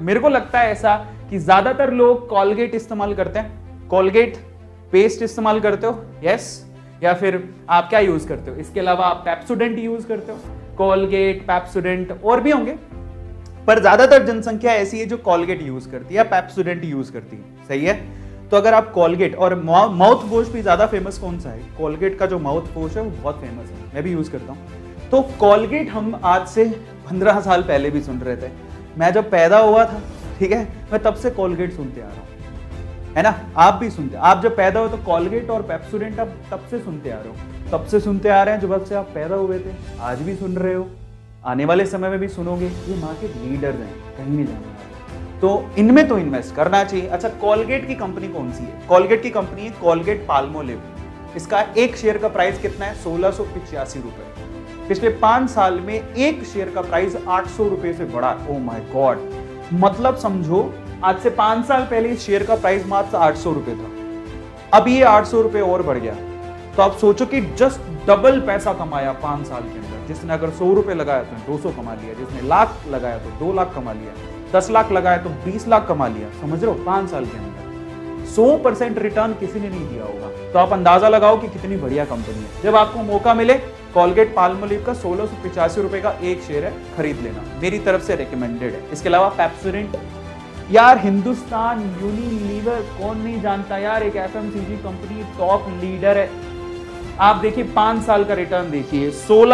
मेरे को लगता है ऐसा कि ज्यादातर लोग कॉलगेट इस्तेमाल करते हैं। कॉलगेट पेस्ट इस्तेमाल करते हो? यस। या फिर आप क्या यूज करते हो? इसके अलावा आप पेप्सोडेंट यूज करते हो? कॉलगेट, पेप्सोडेंट और भी होंगे, पर ज्यादातर जनसंख्या ऐसी है जो कॉलगेट यूज करती है या पेप्सोडेंट यूज करती है। सही है। तो अगर आप कॉलगेट और माउथ वॉश भी ज्यादा फेमस कौन सा है? कॉलगेट का जो माउथ वॉश है वो बहुत फेमस है, मैं भी यूज करता हूँ। तो कॉलगेट हम आज से 15 साल पहले भी सुन रहे थे। मैं जब पैदा हुआ था, ठीक है, मैं तब से कॉलगेट सुनते आ रहा हूँ, है ना। आप भी सुनते, आप जब पैदा हुए तो कॉलगेट और पेप्सोडेंट आप तब से सुनते आ रहे हो, तब से सुनते आ रहे हैं जब से आप पैदा हुए थे, आज भी सुन रहे हो, आने वाले समय में भी सुनोगे। ये मार्केट लीडर्स हैं, कहीं नहीं जाने वाले, तो इनमें तो इन्वेस्ट करना चाहिए। अच्छा, कॉलगेट की कंपनी कौन सी है? कॉलगेट की कंपनी है कॉलगेट पाल्मोलिव। इसका एक शेयर का प्राइस कितना है? 1685 रुपए। पिछले 5 साल में एक शेयर का प्राइस 800 रुपए से बढ़ा। ओ माय गॉड, मतलब समझो आज से 5 साल पहले इस शेयर का प्राइस मात्र 800 रुपए था, अब ये 800 रुपए और बढ़ गया। तो आप सोचो कि जस्ट डबल पैसा कमाया 5 साल के अंदर। जिसने अगर 100 रुपए लगाया तो 200 कमा लिया, जिसने लाख लगाया तो 2 लाख कमा लिया, 10 लाख लगाया तो 20 लाख कमा लिया। समझ रहे हो? 5 साल के अंदर 100% रिटर्न किसी ने नहीं दिया होगा। तो आप अंदाजा लगाओ कि कितनी बढ़िया कंपनी है। जब आपको मौका मिले, कॉलगेट पाल्मोलिव का 1685 रुपए का एक शेयर है, खरीद लेना, मेरी तरफ से रिकमेंडेड है। इसके अलावा पेप्सोडेंट, यार हिंदुस्तान यूनिलीवर कौन नहीं जानता यार, एक एफएमसीजी कंपनी टॉप लीडर है। आप देखिए 5 साल का रिटर्न देखिए,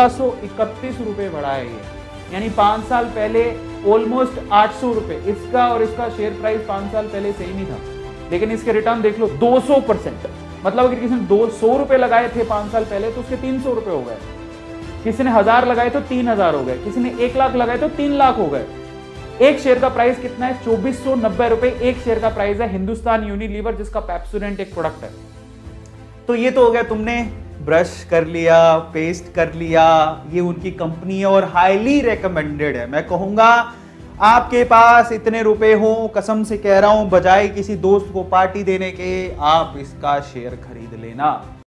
1631 रुपए बढ़ा है ये, यानी 5 साल पहले ऑलमोस्ट 800 रुपए इसका, और इसका शेयर प्राइस 5 साल पहले सेम ही था, लेकिन इसके रिटर्न देख लो 200%। मतलब अगर किसी ने 200 रुपए लगाए थे 5 साल पहले तो उसके 300 रुपए हो गए, किसी ने 1000 लगाए तो 3000 हो गए, किसी ने 1 लाख लगाए तो 3 लाख हो गए। एक शेयर का प्राइस कितना है? 2490 रुपए एक शेयर का प्राइस है हिंदुस्तान यूनिलीवर, जिसका पेप्सोडेंट एक प्रोडक्ट है। तो ये तो हो गया, तुमने ब्रश कर लिया, पेस्ट कर लिया, ये उनकी कंपनी है और हाईली रिकमेंडेड है। मैं कहूंगा आपके पास इतने रुपए हो, कसम से कह रहा हूं, बजाय किसी दोस्त को पार्टी देने के, आप इसका शेयर खरीद लेना।